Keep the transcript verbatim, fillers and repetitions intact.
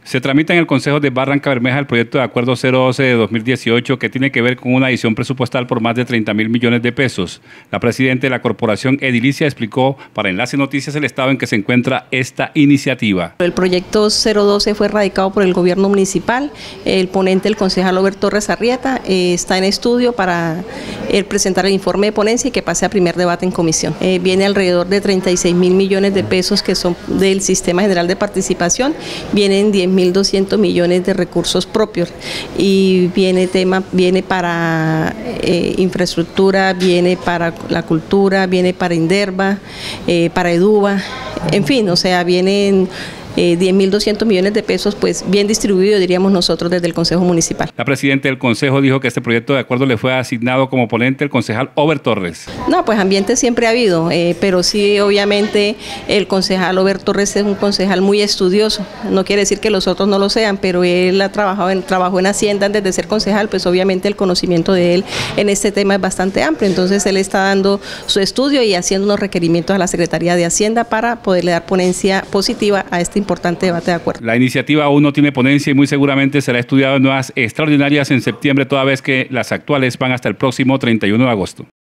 Se tramita en el Consejo de Barranca Bermeja el proyecto de acuerdo cero doce de dos mil dieciocho que tiene que ver con una adición presupuestal por más de treinta mil millones de pesos. La presidenta de la Corporación Edilicia explicó para Enlace Noticias el estado en que se encuentra esta iniciativa. El proyecto cero doce fue radicado por el gobierno municipal. El ponente, el concejal Over Torres Arrieta, eh, está en estudio para eh, presentar el informe de ponencia y que pase a primer debate en comisión. Eh, viene alrededor de treinta y seis mil millones de pesos que son del Sistema General de Participación. Vienen diez mil doscientos millones de recursos propios y viene tema viene para eh, infraestructura, viene para la cultura, viene para Inderva, eh, para Eduba, en fin, o sea, vienen Eh, diez mil doscientos millones de pesos, pues bien distribuido, diríamos nosotros, desde el Consejo Municipal. La presidenta del Consejo dijo que este proyecto de acuerdo le fue asignado como ponente el concejal Over Torres. No, pues ambiente siempre ha habido, eh, pero sí, obviamente, el concejal Over Torres es un concejal muy estudioso. No quiere decir que los otros no lo sean, pero él ha trabajado en, trabajó en Hacienda antes de ser concejal, pues obviamente el conocimiento de él en este tema es bastante amplio. Entonces, él está dando su estudio y haciendo unos requerimientos a la Secretaría de Hacienda para poderle dar ponencia positiva a este importante debate de acuerdo. La iniciativa aún no tiene ponencia y muy seguramente será estudiada en nuevas extraordinarias en septiembre, toda vez que las actuales van hasta el próximo treinta y uno de agosto.